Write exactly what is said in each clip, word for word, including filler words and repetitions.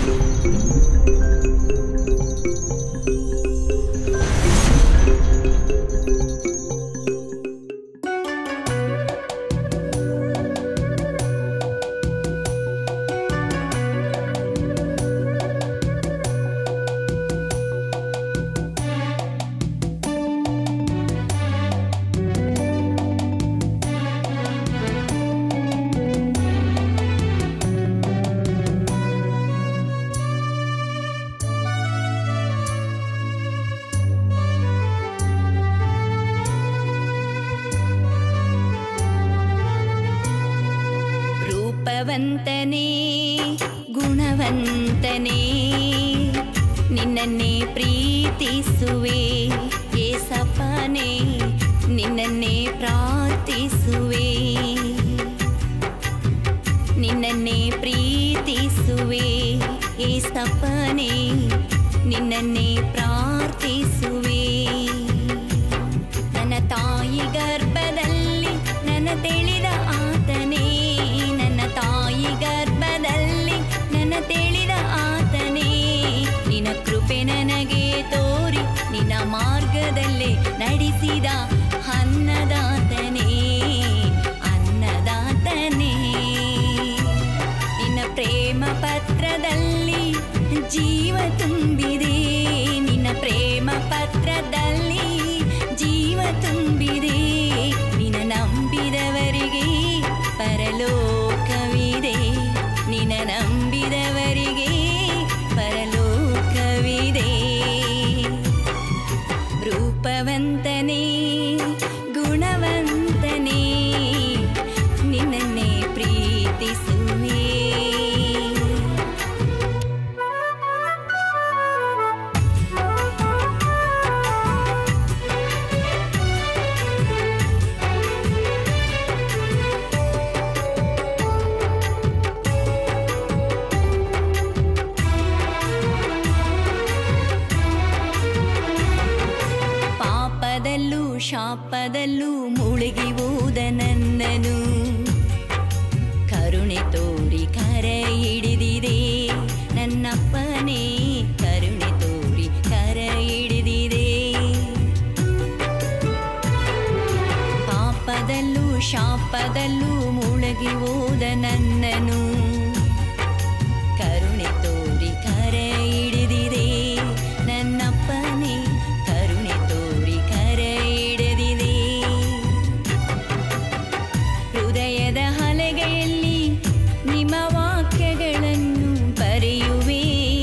ರೂಪವಂತನೇ ಗುಣವಂತನೇ ನಿನ್ನನ್ನೇ ಪ್ರೀತಿಸುವೆ ಯೇಸಪ್ಪನೇ ನಿನ್ನನ್ನೇ ಪ್ರಾರ್ಥಿಸುವೆ ನಿನ್ನನ್ನೇ ಪ್ರೀತಿಸುವೆ ಯೇಸಪ್ಪನೇ ನಿನ್ನನ್ನೇ ಪ್ರಾರ್ಥಿಸುವೆ ನನ್ನ ತಾಯಿ ಗರ್ಭದಲ್ಲಿ ನನ್ನ ತಿಳಿದ ಆತನೇ ನನ್ನ ತಾಯಿ ಗರ್ಭದಲ್ಲಿ ನನ್ನ ತಿಳಿದ ಆತನೇ ನಿನ್ನ ಕೃಪೆ ನನಗೆ ತೋರಿ ನಿನ್ನ ಮಾರ್ಗದಲ್ಲೇ ನಡೆಸಿದ ಅನ್ನದಾತನೇ ಅನ್ನದಾತನೇ ನಿನ್ನ ಪ್ರೇಮ ಪತ್ರದಲ್ಲಿ ಜೀವ ತುಂಬಿದೆ ನಿನ್ನ ಪ್ರೇಮ ಪತ್ರದಲ್ಲಿ ಜೀವ ತುಂಬಿದೆ ನಿನ್ನ ನಂಬಿದವರಿಗೆ ಪರಲೋಕವಿದೆ ನಿನ್ನ ನಂಬಿದವರಿಗೆ ಪರಲೋಕವಿದೆ ರೂಪವಂತನೇ ಗುಣವಂತನೇ ನಿನ್ನನ್ನೇ ಪ್ರೀತಿಸುವೆ ಶಾಪದಲ್ಲೂ ಮುಳುಗಿ ಹೋದ ನನ್ನನು ಕರುಣೆ ತೋರಿ ಕರೆ ಹಿಡಿದಿದೆ ನನ್ನಪ್ಪನೇ ಕರುಣೆ ತೋರಿ ಕರೆ ಹಿಡಿದಿದೆ ಪಾಪದಲ್ಲೂ ಶಾಪದಲ್ಲೂ ಮುಳುಗಿ ಹೋದ ನನ್ನನು ಕರುಣೆ ತೋರಿ ಕರೆ ಹಿಡಿದಿದೆ ನನ್ನಪ್ಪನೇ ಕರುಣೆ ತೋರಿ ಕರೆ ಹಿಡಿದಿದೆ ಹೃದಯದ ಹಲಗೆಯಲ್ಲಿ ನಿಮ್ಮ ವಾಕ್ಯಗಳನ್ನು ಬರೆಯುವೆ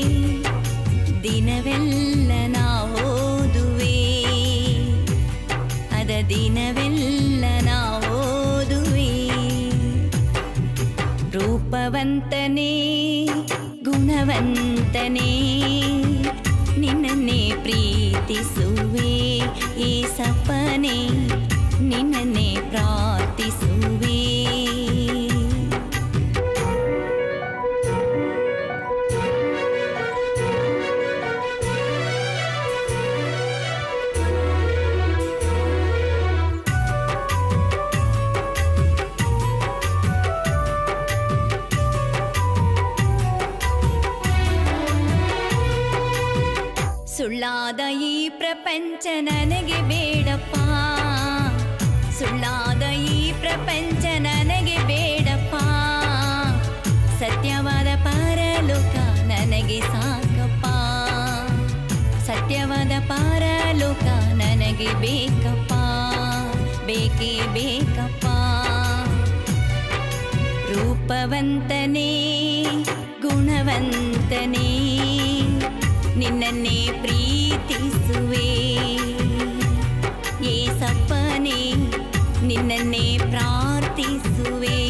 ದಿನವೆಲ್ಲ ನಾ ಓದುವೆ ಅದ ದಿನವೆಲ್ಲ ನಾ ಓದುವೆ ರೂಪವಂತನೇ ಗುಣವಂತನೇ ನಿನ್ನನ್ನೇ ಪ್ರೀತಿಸುವೆ ಯೇಸಪ್ಪನೇ ನಿನ್ನನ್ನೇ ಪ್ರಾರ್ಥಿಸುವೆ ಸುಳ್ಳಾದ ಈ ಪ್ರಪಂಚ ನನಗೆ ಬೇಡಪ್ಪ ಸುಳ್ಳಾದ ಈ ಪ್ರಪಂಚ ನನಗೆ ಬೇಡಪ್ಪ ಸತ್ಯವಾದ ಪರಲೋಕ ನನಗೆ ಸಾಕಪ್ಪ ಸತ್ಯವಾದ ಪರಲೋಕ ನನಗೆ ಬೇಕಪ್ಪ ಬೇಕೇ ಬೇಕಪ್ಪ ರೂಪವಂತನೇ ಗುಣವಂತನೇ ನಿನ್ನನ್ನೇ ಪ್ರೀತಿಸುವೆ ಯೇಸಪ್ಪನೇ ನಿನ್ನನ್ನೇ ಪ್ರಾರ್ಥಿಸುವೆ